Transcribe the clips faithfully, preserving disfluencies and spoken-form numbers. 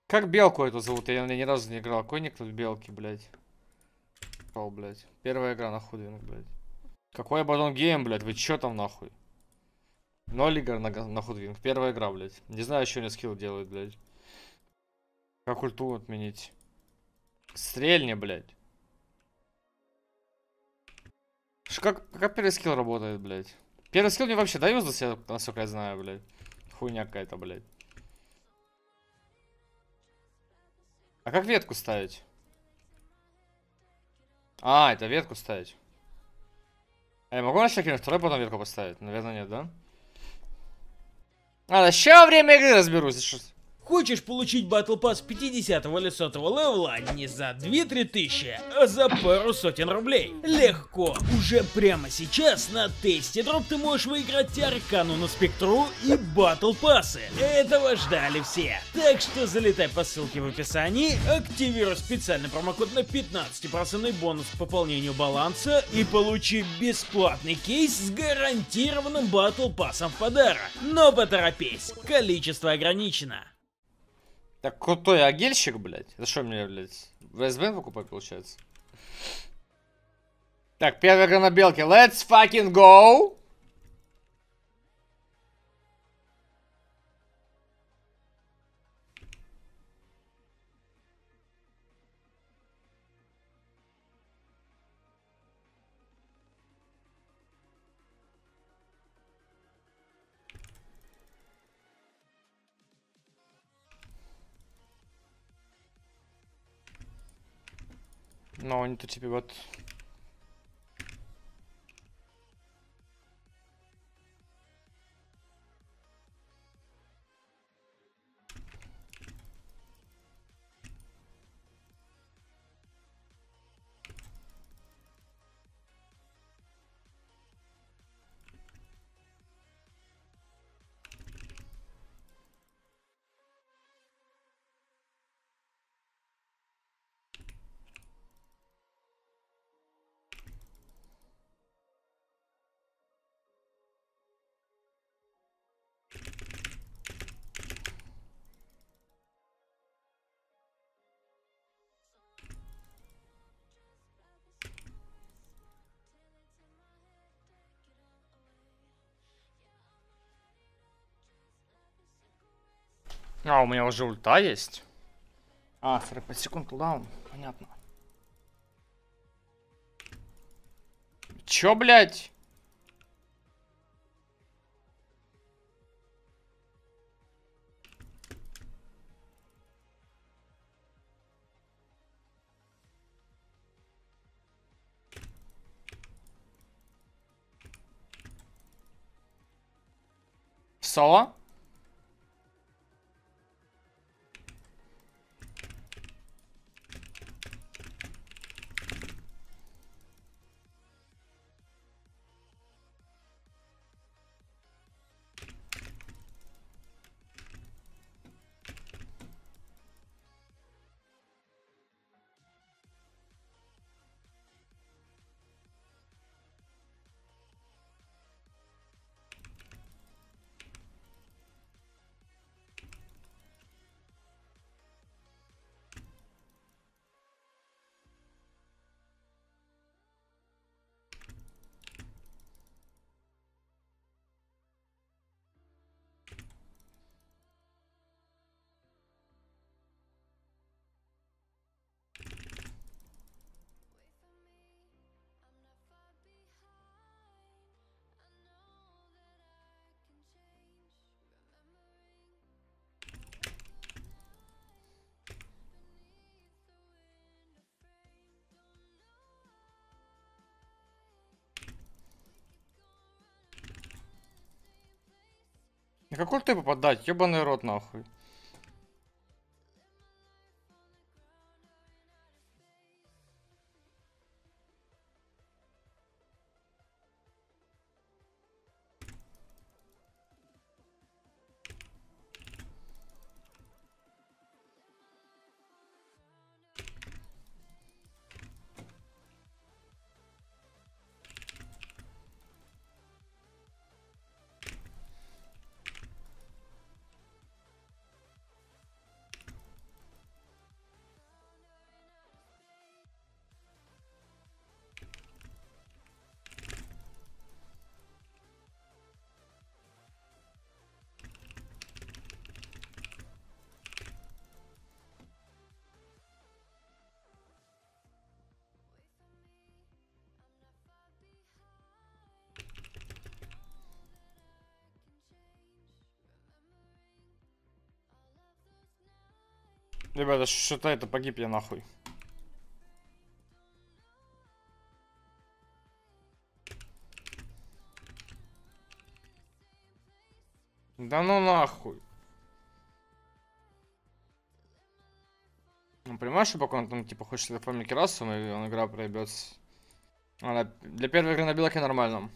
Как белку эту зовут? Я ни разу не играл. Какой ник тут белки, блядь? О, блядь. Первая игра на худвинг, блядь. Какой Абадон гейм, блядь? Вы чё там нахуй? Ноль игр на, на худвинг. Первая игра, блядь. Не знаю, что они скилл делают, блядь. Как ульту отменить? Стрельни, блядь. Ш, как, как первый скилл работает, блядь? Первый скилл мне вообще дают за себя, насколько я знаю, блядь. Хуйня какая-то, блядь. А как ветку ставить? А, это ветку ставить. А я могу начать на второй, потом ветку поставить? Наверное, нет, да? А, еще время игры разберусь. Хочешь получить Battle Pass пятидесятого или сотого левела не за две-три тысячи, а за пару сотен рублей? Легко! Уже прямо сейчас на тесте дроп ты можешь выиграть Аркану на Спектру и Battle Pass'ы. Этого ждали все. Так что залетай по ссылке в описании, активируй специальный промокод на пятнадцать процентов бонус к пополнению баланса и получи бесплатный кейс с гарантированным Battle Pass'ом в подарок. Но поторопись, количество ограничено. Так крутой агельщик, блядь. Это что мне, блядь, в эс бэ эн покупать получается? Так, первая игра на белке. Let's fucking go! No, I need to T P bot. А, у меня уже ульта есть. А, сорок пять секунд кулдаун. Понятно. Чё, блядь? Соло? На какой ты попадать? Ёбаный рот, нахуй. Ребята, что-то это погиб я нахуй. Да ну нахуй. Ну, понимаешь, что пока он там типа хочет оформить расу, и он игра проебется. Она для первой игры на белке нормально.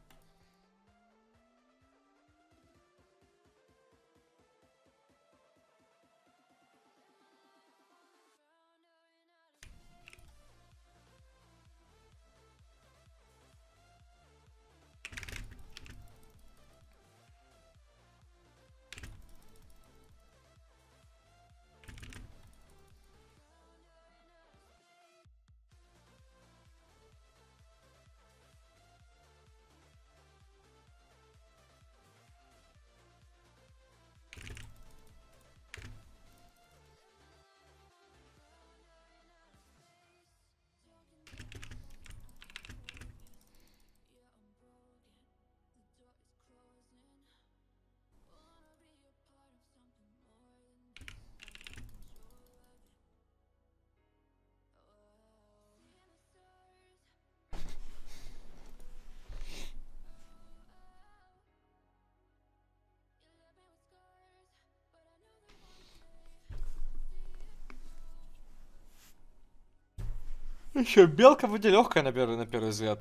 Еще белка вроде легкая на первый, на первый взгляд.